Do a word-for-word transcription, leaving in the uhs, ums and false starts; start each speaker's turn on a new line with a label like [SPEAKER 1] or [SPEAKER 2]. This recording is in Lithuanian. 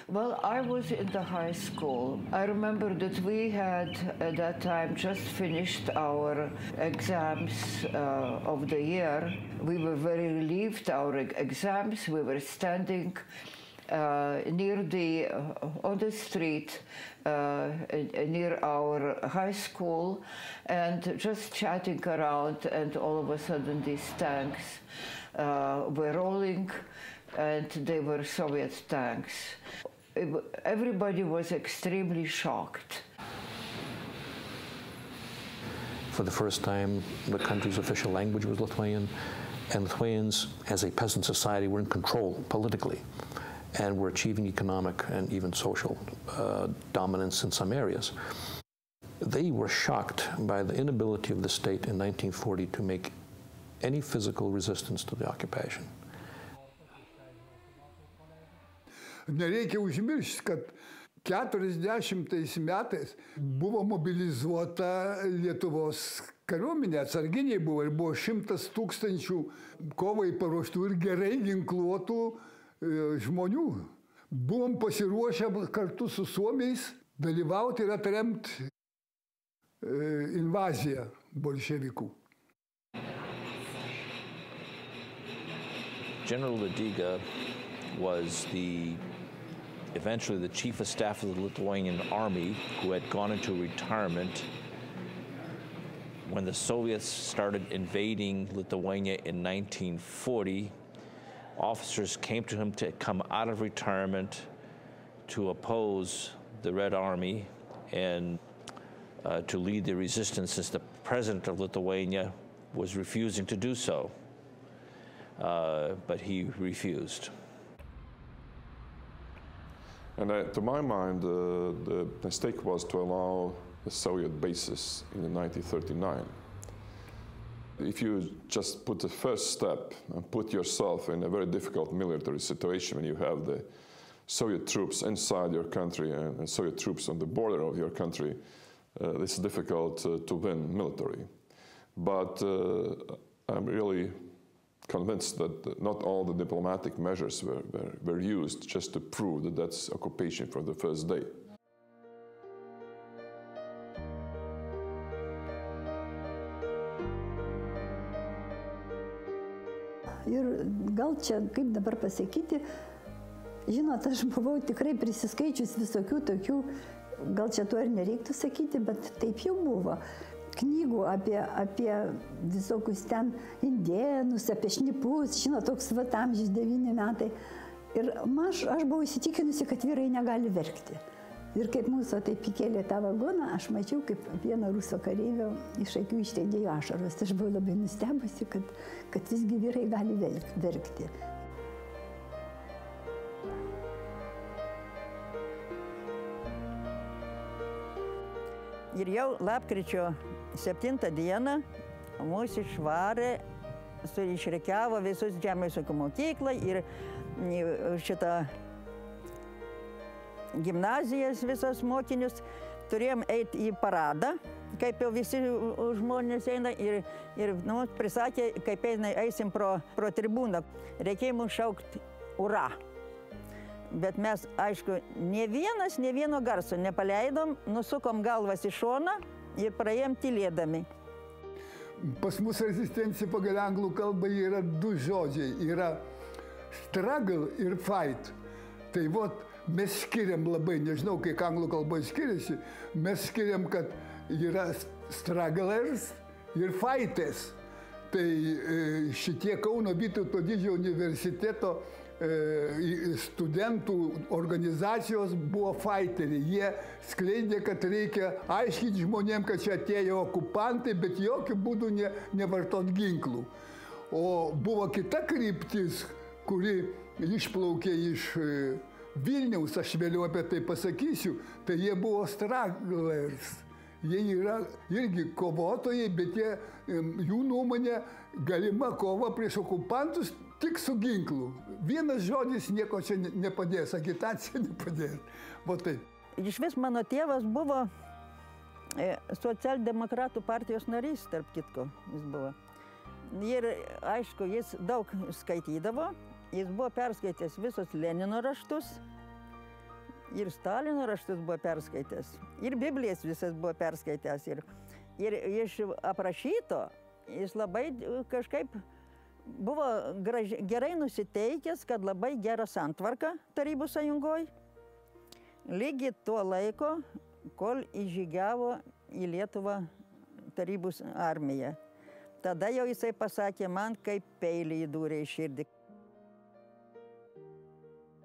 [SPEAKER 1] Well, I was in the high school. I remember that we had at that time just finished our exams uh, of the year. We were very relieved our exams. We were standing uh, near the uh, on the street uh, near our high school and just chatting around, and all of a sudden these tanks uh, were rolling, and they were Soviet tanks. Everybody was extremely shocked.
[SPEAKER 2] For the first time, the country's official language was Lithuanian, and Lithuanians, as a peasant society, were in control politically, and were achieving economic and even social uh, dominance in some areas. They were shocked by the inability of the state in nineteen forty to make any physical resistance to the occupation.
[SPEAKER 3] Nereikia užmiršti, kad keturiasdešimtais metais buvo mobilizuota Lietuvos kariuomenė, atsarginiai buvo, ir buvo šimtas tūkstančių kovai paruoštų ir gerai ginkluotų žmonių. Buvom pasiruošę kartu su suomiais dalyvauti ir atremti invaziją bolševikų.
[SPEAKER 4] General Ladiga was the eventually the chief of staff of the Lithuanian army, who had gone into retirement when the Soviets started invading Lithuania in nineteen forty. Officers came to him to come out of retirement to oppose the Red Army and uh, to lead the resistance, since the president of Lithuania was refusing to do so. Uh, but he refused.
[SPEAKER 5] And uh, to my mind, uh, the mistake was to allow the Soviet bases in nineteen thirty-nine. If you just put the first step and put yourself in a very difficult military situation when you have the Soviet troops inside your country and, and Soviet troops on the border of your country, uh, it's difficult uh, to win military. But uh, I'm really convinced that not all the diplomatic measures were, were, were used just to prove that that's occupation from the first day.
[SPEAKER 6] Ir gal čia, kaip dabar pasakyti, žinot, aš buvau tikrai prisiskaičius visokių tokių, gal čia to ir nereiktų sakyti, bet taip jau buvo. Knygų apie, apie visokius ten indėnus, apie šnipus, žinot, toks vat amžius devyni metai. Ir aš, aš buvau įsitikinusi, kad vyrai negali verkti. Ir kaip mūsų taip įkėlė tą vagoną, aš mačiau, kaip vieno ruso kareivio iš akių išriedėjo ašaros. Aš buvau labai nustebusi, kad, kad visgi vyrai gali verkti.
[SPEAKER 7] Ir jau lapkričio septintą dieną mus išvarė, išreikiavo visus žemės ūkio mokyklą ir šitą gimnazijas visos mokinius. Turėjom eiti į paradą, kaip jau visi žmonės eina, ir, ir nu, prisakė, kaip eina, eisim pro, pro tribūną. Reikėjo mums šaukti ura. Bet mes, aišku, ne vienas, ne vieno garso nepaleidom, nusukom galvas į šoną ir praėjom tylėdami.
[SPEAKER 3] Pas mus rezistencija pagal anglų kalbą yra du žodžiai. Yra struggle ir fight. Tai vot, mes skiriam labai, nežinau, kai anglų kalboje skiriasi, mes skiriam, kad yra strugglers ir fighters. Tai šitie Kauno Vytauto Didžiojo universiteto studentų organizacijos buvo fighteriai. Jie skleidė, kad reikia aiškinti žmonėm, kad čia atėjo okupantai, bet jokių būdų ne, nevartot ginklų. O buvo kita kryptis, kuri išplaukė iš Vilniaus, aš vėliau apie tai pasakysiu, tai jie buvo strugglers. Jie yra irgi kovotojai, bet jie, jų nuomonė, galima kova prieš okupantus tik su ginklu. Vienas žodis nieko čia nepadės, agitacija nepadės. Va taip.
[SPEAKER 7] Iš vis mano tėvas buvo socialdemokratų partijos narys, tarp kitko jis buvo. Ir aišku, jis daug skaitydavo, jis buvo perskaitęs visus Lenino raštus ir Stalino raštus buvo perskaitęs, ir Biblijas visas buvo perskaitęs. Ir, ir iš aprašyto jis labai kažkaip buvo graži, gerai nusiteikęs, kad labai gera santvarka Tarybų sąjungoje. Lygiai tuo laiko, kol įžygiavo į Lietuvą Tarybų armiją. Tada jau jisai pasakė man, kaip peilį įdūrė į širdį.